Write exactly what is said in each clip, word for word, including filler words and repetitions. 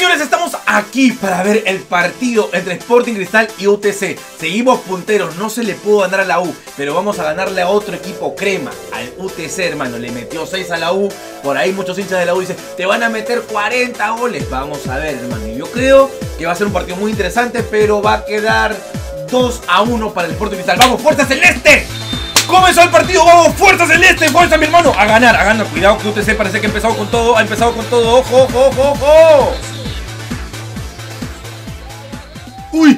Señores, estamos aquí para ver el partido entre Sporting Cristal y U T C. Seguimos punteros, no se le pudo ganar a la U, pero vamos a ganarle a otro equipo crema, al U T C, hermano. Le metió seis a la U, por ahí muchos hinchas de la U dicen, te van a meter cuarenta goles. Vamos a ver, hermano. Yo creo que va a ser un partido muy interesante, pero va a quedar dos a uno para el Sporting Cristal. ¡Vamos, Fuerza Celeste! Comenzó el partido, vamos, Fuerza Celeste, fuerza mi hermano, a ganar, a ganar, cuidado que U T C parece que ha empezado con todo, ha empezado con todo, ojo, ojo, ojo, ojo. ¡Uy!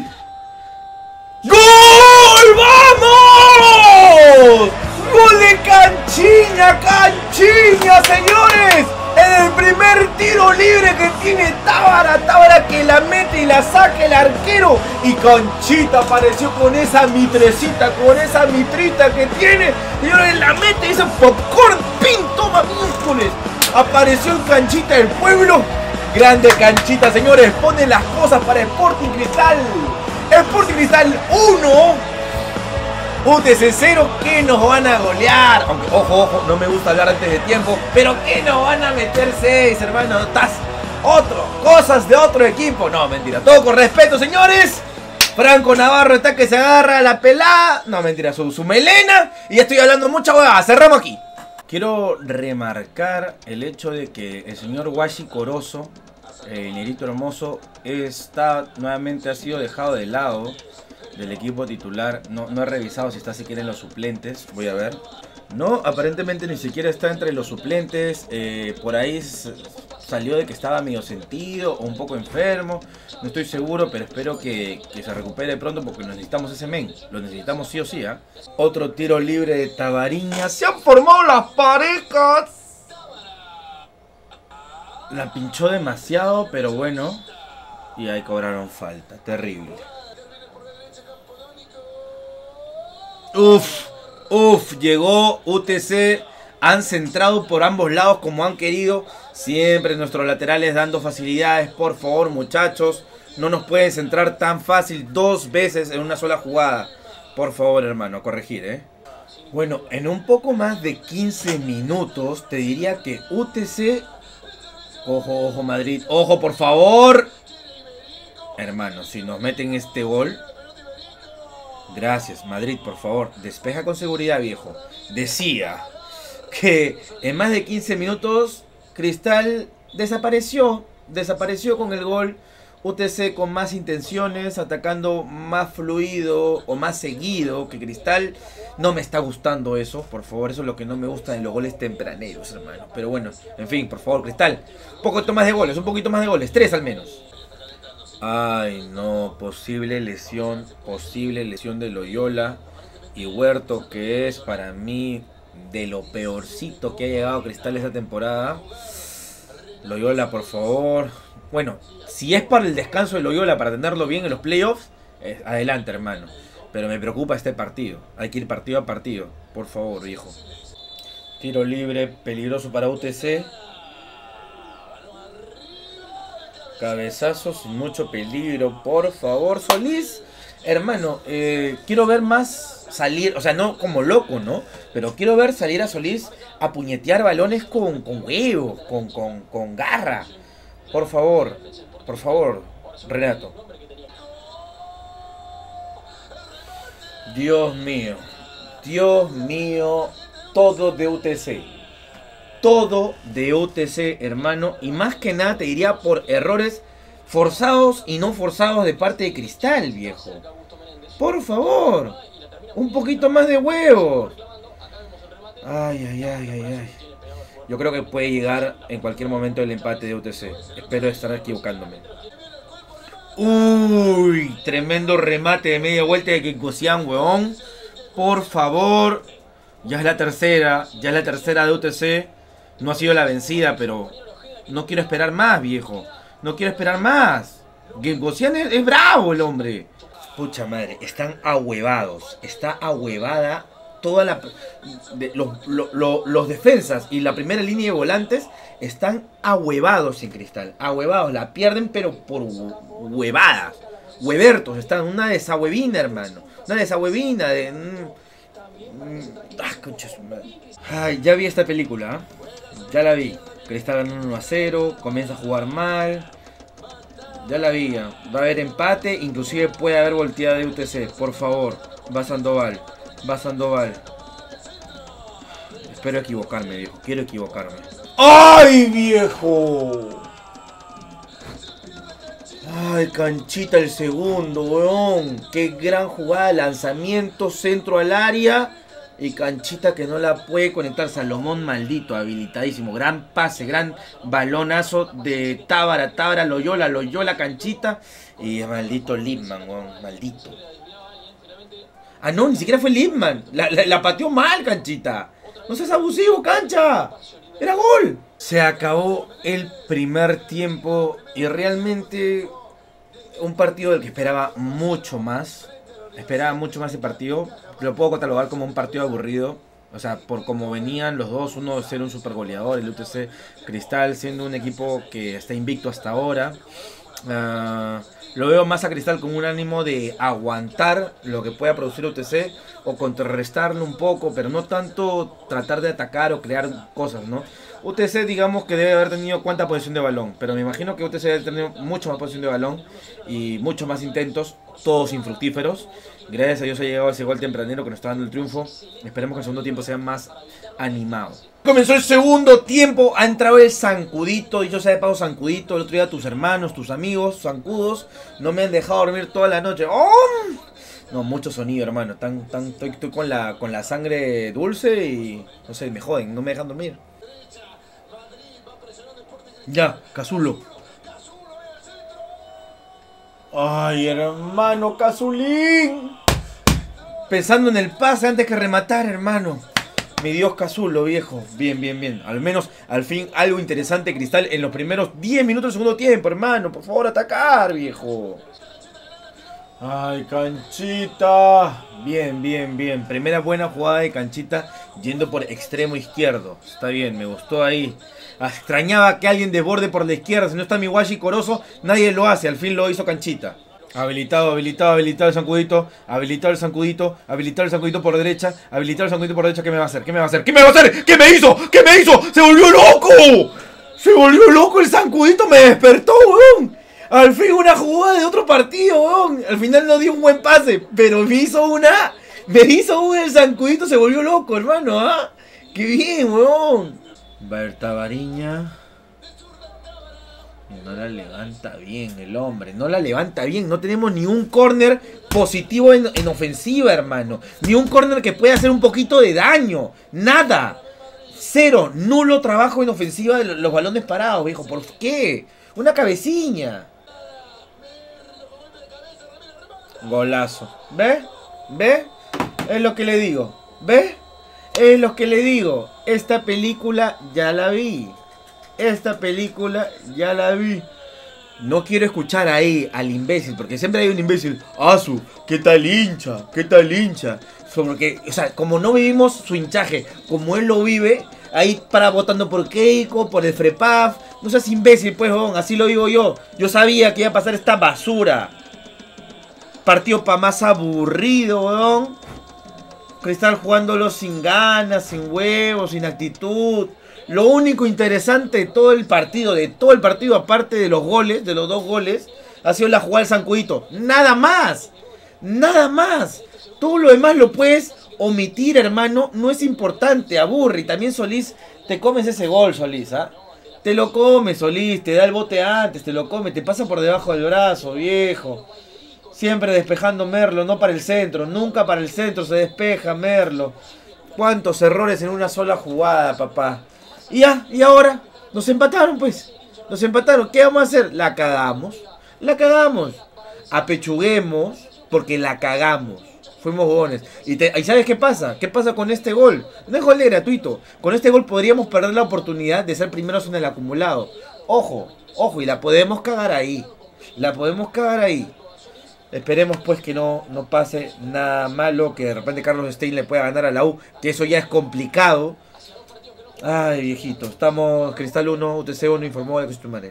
¡Gol! ¡Vamos! ¡Gol de Canchiña, Canchiña, señores! En el primer tiro libre que tiene Tábara, Tábara que la mete y la saca el arquero. Y Canchita apareció con esa mitrecita, con esa mitrita que tiene. Señores, la mete y ese popcorn, pin, toma miércoles. Apareció el Canchita del pueblo. Grande Canchita, señores, pone las cosas para Sporting Cristal. Sporting Cristal uno, U T C cero, que nos van a golear. Aunque, ojo, ojo, no me gusta hablar antes de tiempo, pero que nos van a meter seis, hermano. Estás otro, cosas de otro equipo. No, mentira, todo con respeto, señores. Franco Navarro está que se agarra a la pelada. No, mentira, su, su melena. Y ya estoy hablando mucha huevada, cerramos aquí. Quiero remarcar el hecho de que el señor Washi Corozo, el Nerito Hermoso, está nuevamente ha sido dejado de lado del equipo titular. No, no he revisado si está siquiera en los suplentes. Voy a ver. No, aparentemente ni siquiera está entre los suplentes. Eh, por ahí salió de que estaba medio sentido o un poco enfermo. No estoy seguro, pero espero que, que se recupere pronto porque necesitamos ese men. Lo necesitamos sí o sí, ¿eh? Otro tiro libre de Tabariña. Se han formado las parejas. La pinchó demasiado, pero bueno. Y ahí cobraron falta. Terrible. Uf, uf, llegó U T C. Han centrado por ambos lados como han querido. Siempre nuestros laterales dando facilidades. Por favor, muchachos, no nos pueden centrar tan fácil dos veces en una sola jugada. Por favor, hermano, a corregir, ¿eh? Bueno, en un poco más de quince minutos te diría que U T C... Ojo, ojo, Madrid. Ojo, por favor. Hermano, si nos meten este gol... Gracias, Madrid, por favor. Despeja con seguridad, viejo. Decía que en más de quince minutos Cristal desapareció. Desapareció con el gol. U T C con más intenciones, atacando más fluido o más seguido que Cristal. No me está gustando eso, por favor. Eso es lo que no me gusta en los goles tempraneros, hermano. Pero bueno, en fin, por favor, Cristal. Un poquito más de goles, un poquito más de goles. Tres al menos. Ay, no, posible lesión, posible lesión de Loyola y Huerto, que es para mí de lo peorcito que ha llegado a Cristal esta temporada. Loyola, por favor. Bueno, si es para el descanso de Loyola, para tenerlo bien en los playoffs, eh, adelante, hermano. Pero me preocupa este partido. Hay que ir partido a partido, por favor, viejo. Tiro libre, peligroso para U T C. Cabezazo sin mucho peligro, por favor, Solís. Hermano, eh, quiero ver más salir, o sea, no como loco, ¿no? Pero quiero ver salir a Solís a puñetear balones con, con huevos, con, con, con garra. Por favor, por favor, Renato. Dios mío, Dios mío, todo de U T C. Todo de U T C, hermano. Y más que nada te diría por errores forzados y no forzados de parte de Cristal, viejo. Por favor, un poquito más de huevos. Ay, ay, ay, ay, ay. Yo creo que puede llegar en cualquier momento el empate de U T C. Espero estar equivocándome. Uy, tremendo remate de media vuelta de Kikosian, weón. Por favor. Ya es la tercera, ya es la tercera de U T C. No ha sido la vencida, pero no quiero esperar más, viejo. No quiero esperar más. Kikosian es, es bravo el hombre. Pucha madre, están ahuevados. Está ahuevada toda la... De, los, lo, lo, los defensas y la primera línea de volantes están ahuevados en Cristal. Ahuevados, la pierden pero por huevadas. Huevertos, están una desahuevina, hermano. Una desahuevina de... Mm, mm, ah, concha su madre. Ay, ya vi esta película, ¿eh? Ya la vi. Cristal ganando uno a cero, comienza a jugar mal. Ya la vi, ya. Va a haber empate, inclusive puede haber volteada de U T C. Por favor, va Sandoval. Va Sandoval. Espero equivocarme, viejo. Quiero equivocarme. ¡Ay, viejo! Ay, Canchita el segundo, weón. Qué gran jugada, lanzamiento, centro al área. Y Canchita que no la puede conectar. Salomón maldito, habilitadísimo. Gran pase, gran balonazo de Tábara, Tábara, Loyola, Loyola, Canchita. Y maldito Lipman, weón, maldito. Ah, no, ni siquiera fue Lipman. La, la, la pateó mal, Canchita. No seas abusivo, Cancha. Era gol. Se acabó el primer tiempo y realmente un partido del que esperaba mucho más. Esperaba mucho más el partido. Lo puedo catalogar como un partido aburrido. O sea, por cómo venían los dos. Uno de ser un super goleador, el U T C Cristal siendo un equipo que está invicto hasta ahora. Uh, lo veo más a Cristal con un ánimo de aguantar lo que pueda producir U T C o contrarrestarlo un poco, pero no tanto tratar de atacar o crear cosas, ¿no? U T C digamos que debe haber tenido cuánta posesión de balón, pero me imagino que U T C debe tener mucho más posesión de balón y muchos más intentos, todos infructíferos. Gracias a Dios ha llegado ese gol tempranero que nos está dando el triunfo. Esperemos que el segundo tiempo sea más animado. Comenzó el segundo tiempo, ha entrado el zancudito, y yo sé de paso zancudito, el otro día tus hermanos, tus amigos, zancudos, no me han dejado dormir toda la noche. ¡Oh! No, mucho sonido, hermano, tan, tan, estoy, estoy con, la, con la sangre dulce y no sé, me joden, no me dejan dormir. Ya, Cazulo. Ay, hermano, Cazulín. Pensando en el pase antes que rematar, hermano. Mi Dios, Cazulo, viejo. Bien, bien, bien. Al menos, al fin, algo interesante, Cristal, en los primeros diez minutos del segundo tiempo, hermano. Por favor, atacar, viejo. Ay, Canchita. Bien, bien, bien. Primera buena jugada de Canchita yendo por extremo izquierdo. Está bien, me gustó ahí. Extrañaba que alguien desborde por la izquierda. Si no está Miwashi Corozo, nadie lo hace. Al fin lo hizo Canchita. Habilitado, habilitado, habilitado el zancudito. Habilitado el zancudito. Habilitado el zancudito por derecha. Habilitado el zancudito por derecha. ¿Qué me va a hacer? ¿Qué me va a hacer? ¿Qué me va a hacer? ¿Qué me hizo? ¿Qué me hizo? ¡Se volvió loco! ¡Se volvió loco el zancudito! ¡Me despertó, weón! Al fin una jugada de otro partido, weón. Al final no dio un buen pase, pero me hizo una. Me hizo una el zancudito. Se volvió loco, hermano, ¿ah? ¿eh? ¡Qué bien, weón! Berta Bariña. No la levanta bien el hombre. No la levanta bien. No tenemos ni un córner positivo en, en ofensiva, hermano. Ni un córner que pueda hacer un poquito de daño. Nada. Cero. Nulo trabajo en ofensiva de los balones parados, viejo. ¿Por qué? Una cabeciña. Golazo. ¿Ve? ¿Ve? Es lo que le digo. ¿Ve? Es lo que le digo. Esta película ya la vi. Esta película ya la vi. No quiero escuchar ahí al imbécil, porque siempre hay un imbécil. Asu, ¿qué tal hincha? ¿Qué tal hincha? Porque, o sea, como no vivimos su hinchaje, como él lo vive, ahí para votando por Keiko, por el Frepaf. No seas imbécil, pues, bon, así lo digo yo. Yo sabía que iba a pasar esta basura. Partido pa' más aburrido, weón. Cristal jugándolo sin ganas, sin huevos, sin actitud. Lo único interesante de todo el partido, de todo el partido, aparte de los goles, de los dos goles, ha sido la jugada del zancudito. Nada más. Nada más. Todo lo demás lo puedes omitir, hermano. No es importante, aburre. Y también Solís, te comes ese gol, Solís, ¿ah? Te lo comes, Solís, te da el bote antes, te lo comes, te pasa por debajo del brazo, viejo. Siempre despejando Merlo, no para el centro. Nunca para el centro se despeja Merlo. Cuántos errores en una sola jugada, papá. Y ya, y ahora, nos empataron, pues. Nos empataron. ¿Qué vamos a hacer? La cagamos. La cagamos. Apechuguemos, porque la cagamos. Fuimos bobones. Y, te, ¿Y sabes qué pasa? ¿Qué pasa con este gol? No es gol de gratuito. Con este gol podríamos perder la oportunidad de ser primeros en el acumulado. Ojo, ojo, y la podemos cagar ahí. La podemos cagar ahí. Esperemos pues que no, no pase nada malo, que de repente Carlos Stein le pueda ganar a la U, que eso ya es complicado. Ay, viejito, estamos Cristal uno, U T C uno, informó de costumbre.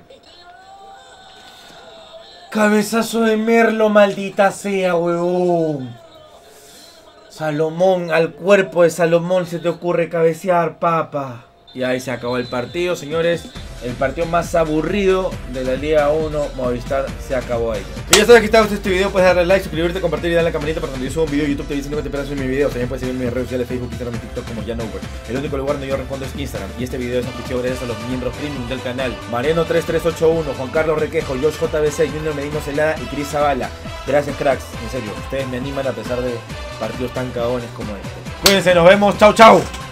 Cabezazo de Merlo, maldita sea, huevón. Salomón, al cuerpo de Salomón se te ocurre cabecear, papa. Y ahí se acabó el partido, señores. el partido más aburrido de la Liga uno, Movistar se acabó ahí. Y ya sabes que te gustó este video, puedes darle like, suscribirte, compartir y darle a la campanita para cuando yo suba un video YouTube te dicen que te pierdas en mis videos. También puedes seguirme en mis redes sociales, Facebook, Instagram y TikTok como Janover. El único lugar donde yo respondo es Instagram. Y este video es auspiciado gracias a los miembros premium del canal: Mariano tres tres ocho uno, Juan Carlos Requejo, Josh J B C, Junior Medino Celada y Cris Zavala. Gracias, cracks, en serio, ustedes me animan a pesar de partidos tan cagones como este. Cuídense, nos vemos, chau chau.